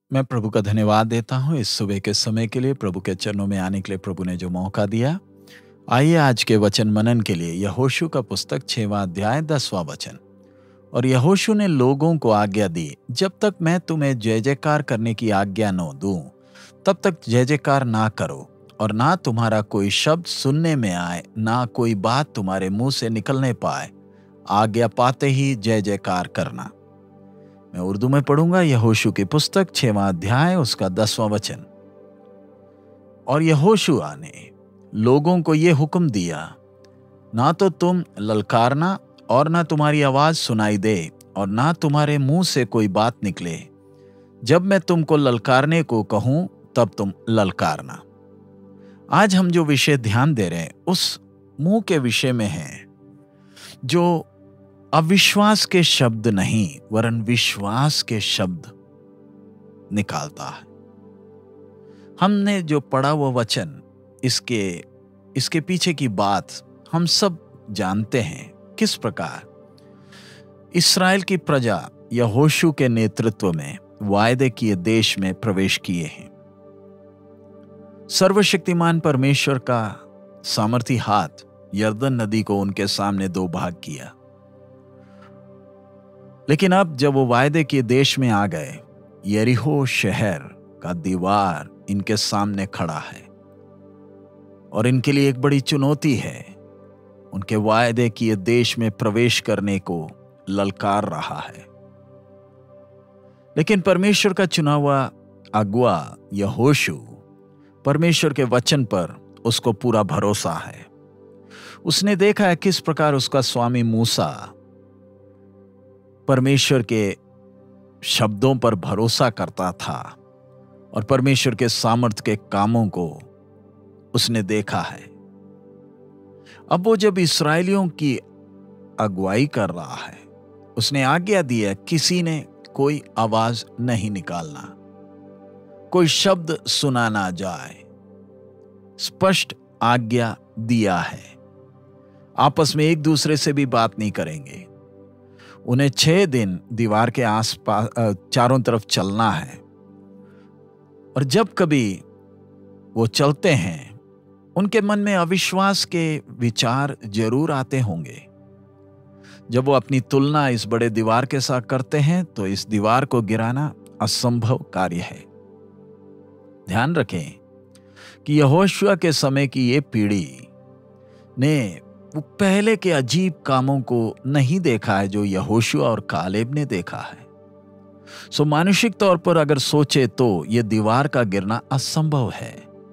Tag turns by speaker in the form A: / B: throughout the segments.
A: मैं प्रभु का धन्यवाद देता हूँ इस सुबह के समय के लिए, प्रभु के चरणों में आने के लिए प्रभु ने जो मौका दिया। आइए आज के वचन मनन के लिए यहोशू का पुस्तक 6वां अध्याय 10वां वचन। और यहोशू ने लोगों को आज्ञा दी, जब तक मैं तुम्हें जय जयकार करने की आज्ञा न दूं, तब तक जय जयकार ना करो, और ना तुम्हारा कोई शब्द सुनने में आए, ना कोई बात तुम्हारे मुंह से निकलने पाए। आज्ञा पाते ही जय जयकार करना। मैं उर्दू में पढ़ूंगा यहोशू की पुस्तक 6वां अध्याय उसका 10वां वचन। और यहोशुआ ने लोगों को यह हुक्म दिया, ना तो तुम ललकारना और ना तुम्हारी आवाज सुनाई दे और ना तुम्हारे मुंह से कोई बात निकले। जब मैं तुमको ललकारने को कहूं तब तुम ललकारना। आज हम जो विषय ध्यान दे रहे हैं उस मुंह के विषय में है जो अविश्वास के शब्द नहीं वरन विश्वास के शब्द निकालता है। हमने जो पढ़ा वो वचन, इसके पीछे की बात हम सब जानते हैं। किस प्रकार इस्राएल की प्रजा यहोशू के नेतृत्व में वायदे किए देश में प्रवेश किए हैं। सर्वशक्तिमान परमेश्वर का सामर्थी हाथ यरदन नदी को उनके सामने दो भाग किया। लेकिन अब जब वो वायदे के देश में आ गए, यरीहो शहर का दीवार इनके सामने खड़ा है और इनके लिए एक बड़ी चुनौती है। उनके वायदे किए देश में प्रवेश करने को ललकार रहा है। लेकिन परमेश्वर का चुना हुआ अगुआ यहोशू, परमेश्वर के वचन पर उसको पूरा भरोसा है। उसने देखा है किस प्रकार उसका स्वामी मूसा परमेश्वर के शब्दों पर भरोसा करता था और परमेश्वर के सामर्थ के कामों को उसने देखा है। अब वो जब इस्राएलियों की अगुवाई कर रहा है, उसने आज्ञा दी है किसी ने कोई आवाज नहीं निकालना, कोई शब्द सुना ना जाए। स्पष्ट आज्ञा दिया है। आपस में एक दूसरे से भी बात नहीं करेंगे। उन्हें 6 दिन दीवार के आसपास चारों तरफ चलना है। और जब कभी वो चलते हैं, उनके मन में अविश्वास के विचार जरूर आते होंगे। जब वो अपनी तुलना इस बड़े दीवार के साथ करते हैं तो इस दीवार को गिराना असंभव कार्य है। ध्यान रखें कि यहोशुआ के समय की ये पीढ़ी ने वो पहले के अजीब कामों को नहीं देखा है जो यहोशुआ और कालेब ने देखा है। सो मानसिक तौर पर अगर सोचे तो यह दीवार का गिरना असंभव है।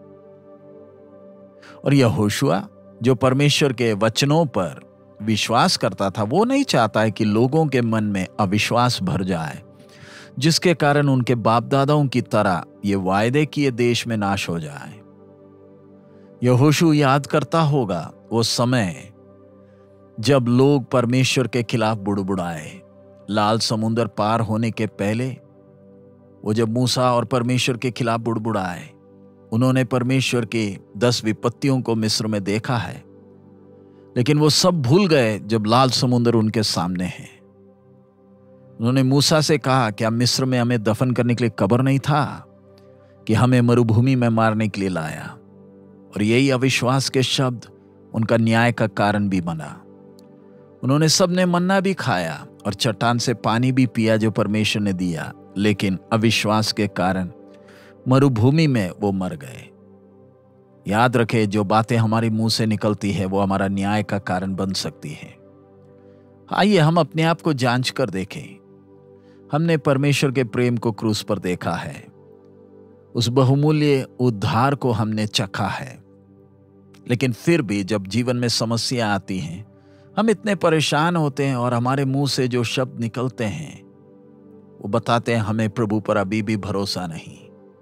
A: और यहोशुआ जो परमेश्वर के वचनों पर विश्वास करता था, वो नहीं चाहता है कि लोगों के मन में अविश्वास भर जाए, जिसके कारण उनके बाप दादाओं की तरह ये वायदे किए देश में नाश हो जाए। यहोशू याद करता होगा वो समय जब लोग परमेश्वर के खिलाफ बुड़बुड़ाए। लाल समुंदर पार होने के पहले वो जब मूसा और परमेश्वर के खिलाफ बुड़बुड़ाए, उन्होंने परमेश्वर के 10 विपत्तियों को मिस्र में देखा है, लेकिन वो सब भूल गए जब लाल समुंदर उनके सामने है। उन्होंने मूसा से कहा, क्या मिस्र में हमें दफन करने के लिए कब्र नहीं था कि हमें मरुभूमि में मारने के लिए लाया? और यही अविश्वास के शब्द उनका न्याय का कारण भी बना। उन्होंने सबने मन्ना भी खाया और चट्टान से पानी भी पिया जो परमेश्वर ने दिया, लेकिन अविश्वास के कारण मरुभूमि में वो मर गए। याद रखें, जो बातें हमारे मुंह से निकलती है वो हमारा न्याय का कारण बन सकती है। आइए हम अपने आप को जांच कर देखें। हमने परमेश्वर के प्रेम को क्रूस पर देखा है, उस बहुमूल्य उद्धार को हमने चखा है, लेकिन फिर भी जब जीवन में समस्या आती हैं, हम इतने परेशान होते हैं और हमारे मुंह से जो शब्द निकलते हैं वो बताते हैं हमें प्रभु पर अभी भी भरोसा नहीं।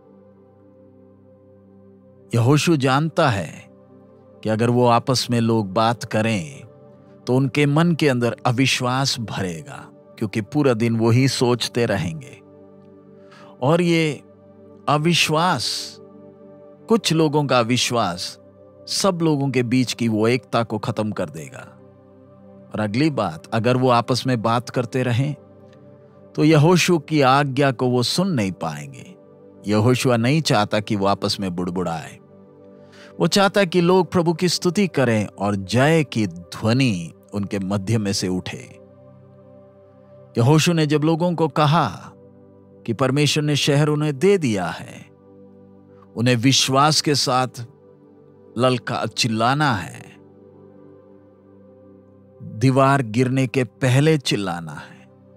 A: यहोशू जानता है कि अगर वो आपस में लोग बात करें तो उनके मन के अंदर अविश्वास भरेगा, क्योंकि पूरा दिन वो ही सोचते रहेंगे। और ये अविश्वास, कुछ लोगों का अविश्वास सब लोगों के बीच की वो एकता को खत्म कर देगा। और अगली बात, अगर वो आपस में बात करते रहें तो यहोशू की आज्ञा को वो सुन नहीं पाएंगे, यहोशुआ नहीं चाहता कि वो आपस में बुड़बुड़ाए। वो चाहता कि लोग प्रभु की स्तुति करें और जय की ध्वनि उनके मध्य में से उठे। यहोशू ने जब लोगों को कहा कि परमेश्वर ने शहर उन्हें दे दिया है, उन्हें विश्वास के साथ ललका चिल्लाना है, दीवार गिरने के पहले चिल्लाना है।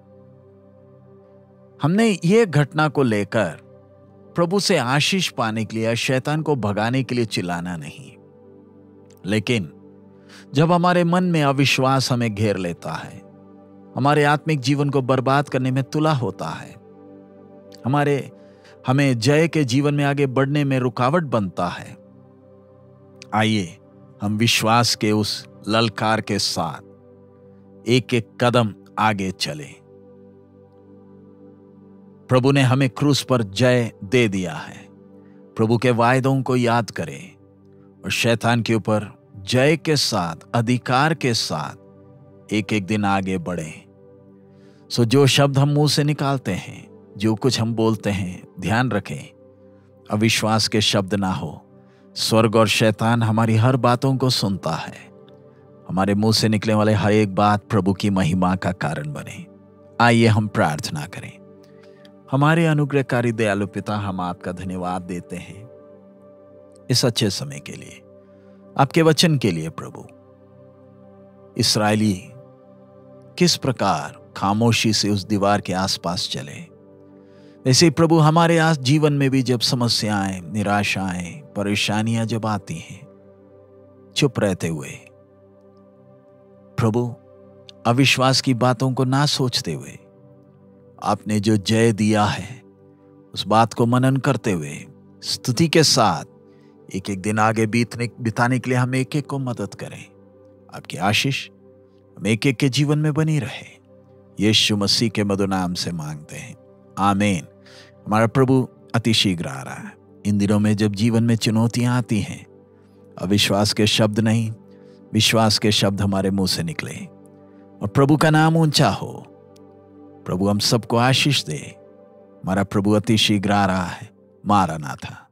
A: हमने ये घटना को लेकर प्रभु से आशीष पाने के लिए, शैतान को भगाने के लिए चिल्लाना नहीं, लेकिन जब हमारे मन में अविश्वास हमें घेर लेता है, हमारे आत्मिक जीवन को बर्बाद करने में तुला होता है, हमें जय के जीवन में आगे बढ़ने में रुकावट बनता है, आइए हम विश्वास के उस ललकार के साथ एक एक कदम आगे चलें। प्रभु ने हमें क्रूस पर जय दे दिया है। प्रभु के वायदों को याद करें और शैतान के ऊपर जय के साथ, अधिकार के साथ एक एक दिन आगे बढ़ें। सो जो शब्द हम मुंह से निकालते हैं, जो कुछ हम बोलते हैं, ध्यान रखें अविश्वास के शब्द ना हो। स्वर्ग और शैतान हमारी हर बातों को सुनता है। हमारे मुंह से निकलने वाले हर एक बात प्रभु की महिमा का कारण बने। आइए हम प्रार्थना करें। हमारे अनुग्रहकारी दयालु पिता, हम आपका धन्यवाद देते हैं इस अच्छे समय के लिए, आपके वचन के लिए। प्रभु, इस्राएली किस प्रकार खामोशी से उस दीवार के आसपास चले, वैसे प्रभु हमारे जीवन में भी जब समस्याएं, निराशाएं, परेशानियां जब आती हैं, चुप रहते हुए प्रभु अविश्वास की बातों को ना सोचते हुए, आपने जो जय दिया है उस बात को मनन करते हुए स्तुति के साथ एक एक दिन आगे बिताने के लिए हम एक एक को मदद करें। आपकी आशीष हम एक एक के जीवन में बनी रहे। यीशु मसीह के मधुर नाम से मांगते हैं, आमीन। हमारा प्रभु अति शीघ्र आ रहा है। इन दिनों में जब जीवन में चुनौतियां आती हैं, अविश्वास के शब्द नहीं, विश्वास के शब्द हमारे मुंह से निकले और प्रभु का नाम ऊंचा हो। प्रभु हम सबको आशीष दे। हमारा प्रभु अति शीघ्र आ रहा है। मारानाथा।